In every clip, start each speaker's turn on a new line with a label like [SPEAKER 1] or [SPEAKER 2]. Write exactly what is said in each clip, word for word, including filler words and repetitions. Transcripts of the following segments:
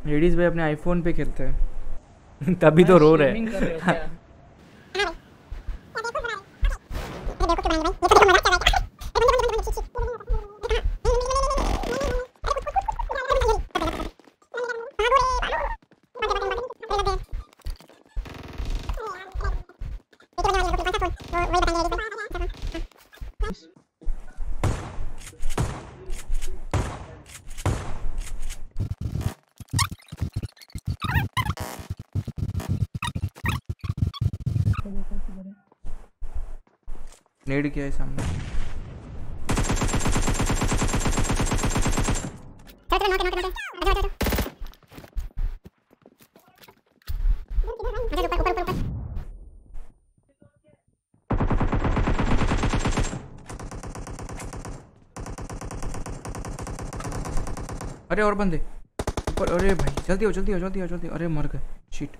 [SPEAKER 1] Ladies भाई अपने iPhone पे खेलते हैं तभी तो रो रहे हैं। नेड किया है सामने। अरे और बंदे ऊपर। अरे भाई जल्दी हो जल्दी हो जल्दी हो जल्दी। अरे मर गए शिट।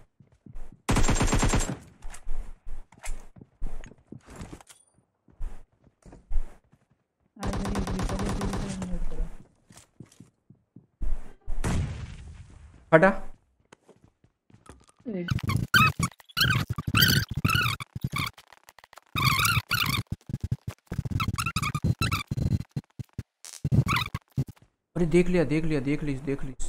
[SPEAKER 1] हटा। अरे देख लिया देख लिया देख लीस देख लीस।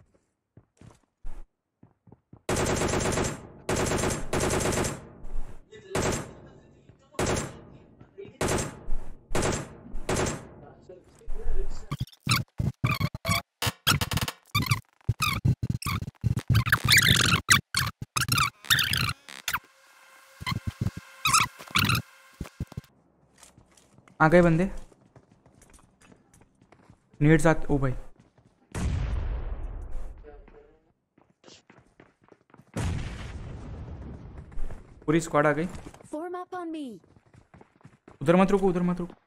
[SPEAKER 1] आ गए बंदे। नीड साथ। ओ भाई पूरी स्क्वाड आ गई। उधर मत रुको उधर मत रुको।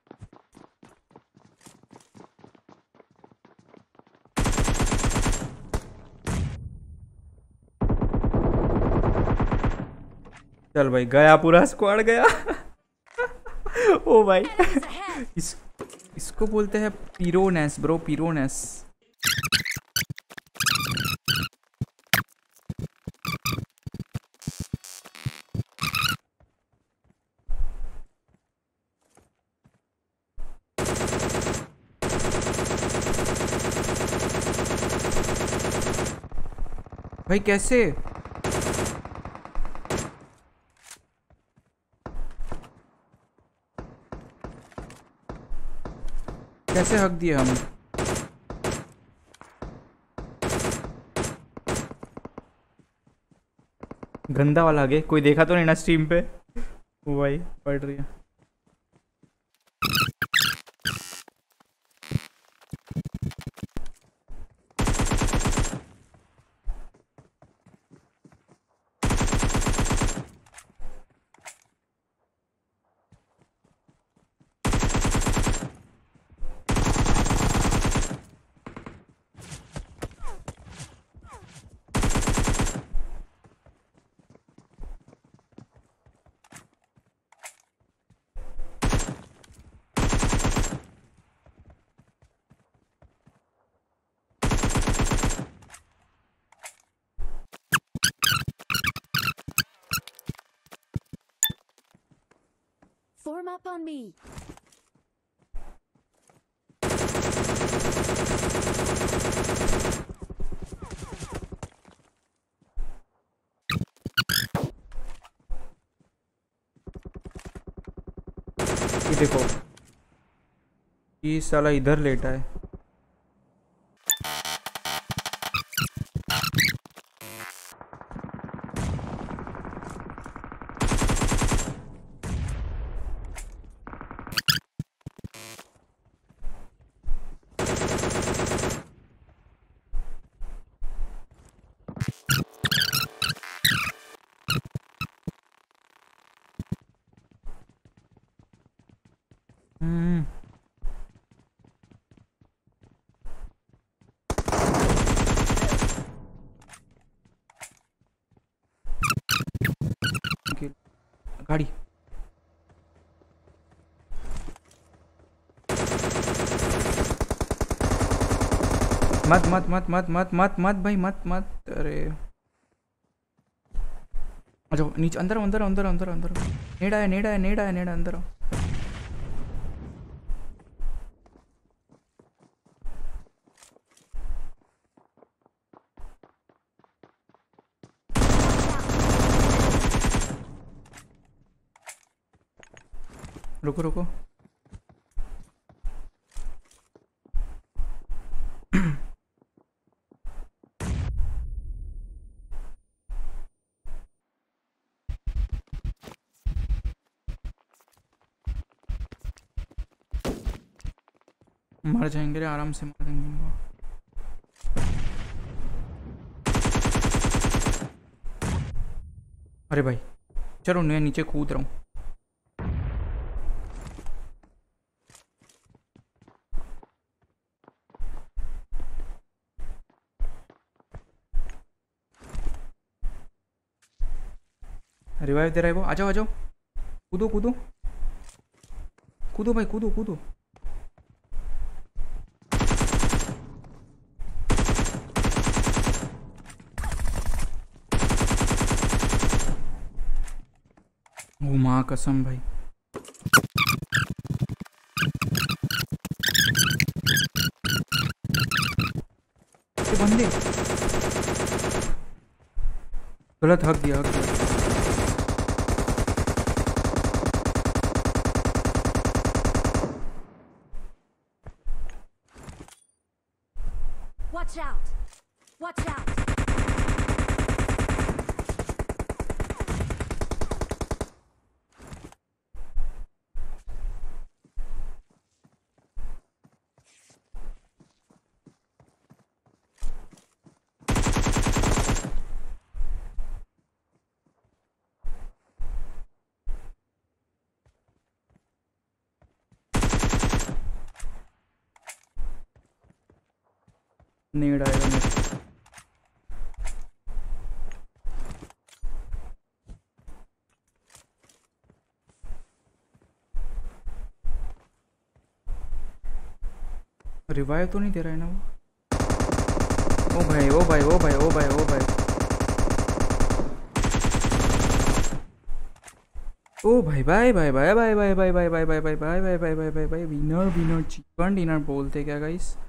[SPEAKER 1] चल भाई गया पूरा स्क्वाड गया। ओ भाई इस इसको बोलते हैं पीरोनेस ब्रो पीरोनेस। भाई कैसे? कैसे हक दिए हम? गंदा वाला आगे कोई देखा तो नहीं ना स्ट्रीम पे? वो भाई पड़ रही है।
[SPEAKER 2] Form up on me.
[SPEAKER 1] ये देखो ये साला इधर लेटा है। हम्म गाड़ी मत मत मत मत मत मत मत भाई मत मत। अरे अच्छा नीचे अंदर अंदर अंदर अंदर अंदर नेड़ा है नेड़ा है नेड़ा है नेड़ा अंदर आओ। रुको रुको मर जाएंगे रे, आराम से मर देंगे इनको। अरे भाई चलो मैं नीचे कूद रहा हूँ। रिवाइव दे रहा है वो, आ जाओ आ जाओ, कूदो कूदो कूदो भाई कूदो कूदो। ओ माँ कसम भाई। ये बंदे गलत हक दिया, हक दिया।
[SPEAKER 2] Watch out! Watch out!
[SPEAKER 1] Need आएगा नहीं। रिवाइव तो नहीं दे रहा है ना वो। ओ भाई ओ भाई ओ भाई ओ भाई ओ भाई ओ भाई bye bye bye bye bye bye bye bye bye bye bye bye bye bye bye bye. Winner winner chicken dinner बोलते क्या गाइस।